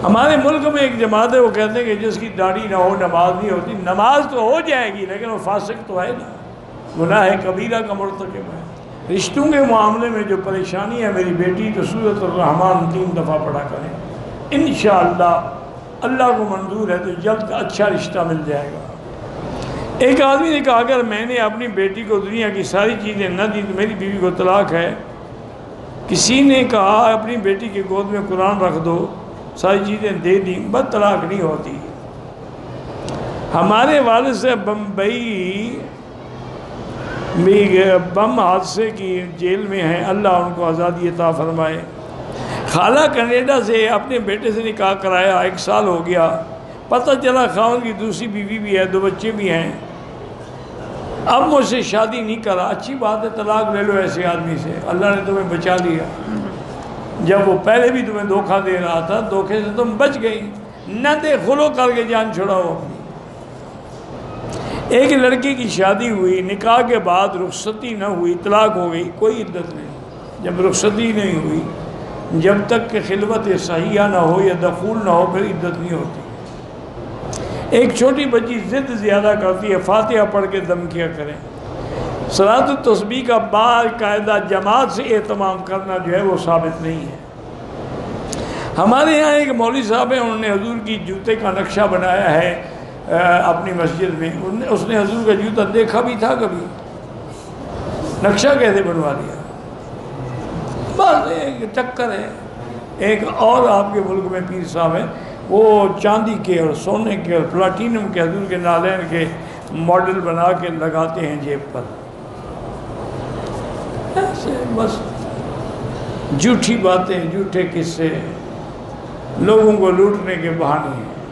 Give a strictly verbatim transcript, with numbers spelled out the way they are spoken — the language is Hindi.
हमारे मुल्क में एक जमात है, वो कहते हैं कि जिसकी दाढ़ी ना हो नमाज नहीं होती। नमाज तो हो जाएगी लेकिन वो फासिक तो है ना, गुनाह कबीरा का मुर्तकिब है। रिश्तों के मामले में जो परेशानी है मेरी बेटी तो सूरत रहमान तीन दफ़ा पढ़ा करें, इंशाअल्लाह अल्लाह को मंजूर है तो जल्द अच्छा रिश्ता मिल जाएगा। एक आदमी ने कहा अगर मैंने अपनी बेटी को दुनिया की सारी चीज़ें न दी तो मेरी बीवी को तलाक है। किसी ने कहा अपनी बेटी की गोद में कुरान रख दो, सारी चीज़ें दे दी, बस तलाक नहीं होती। हमारे वालिद से बम्बई में बम हादसे की जेल में हैं, अल्लाह उनको आज़ादी अता फरमाए। खाला कनाडा से अपने बेटे से निकाह कराया, एक साल हो गया, पता चला खान की दूसरी बीवी भी है, दो बच्चे भी हैं, अब मुझसे शादी नहीं करा। अच्छी बात है, तलाक ले लो ऐसे आदमी से, अल्लाह ने तुम्हें बचा लिया। जब वो पहले भी तुम्हें धोखा दे रहा था, धोखे से तुम बच गई, न दे खुलो करके जान छुड़ाओ अपनी। एक लड़की की शादी हुई, निकाह के बाद रुखसती न हुई, तलाक हो गई, कोई इद्दत नहीं। जब रुखसती नहीं हुई, जब तक कि खिलवत सहिया ना हो या दखूल ना हो, फिर इद्दत नहीं होती। एक छोटी बच्ची ज़िद ज़्यादा करती है, फातिहा पढ़ के दम किया करें। सलातुत तस्बीह का बाकायदा जमात से एहतमाम करना जो है वो साबित नहीं है। हमारे यहाँ एक मौलवी साहब हैं, उन्होंने हुजूर की जूते का नक्शा बनाया है अपनी मस्जिद में। उसने हुजूर का जूता देखा भी था कभी? नक्शा कैसे बनवा दिया? बस एक चक्कर है। एक और आपके मुल्क में पीर साहब हैं, वो चांदी के और सोने के और प्लाटीनम के हुजूर के नालैन के मॉडल बना के लगाते हैं जेब पर। ऐसे बस झूठी बातें, झूठे किस्से, लोगों को लूटने के बहाने हैं।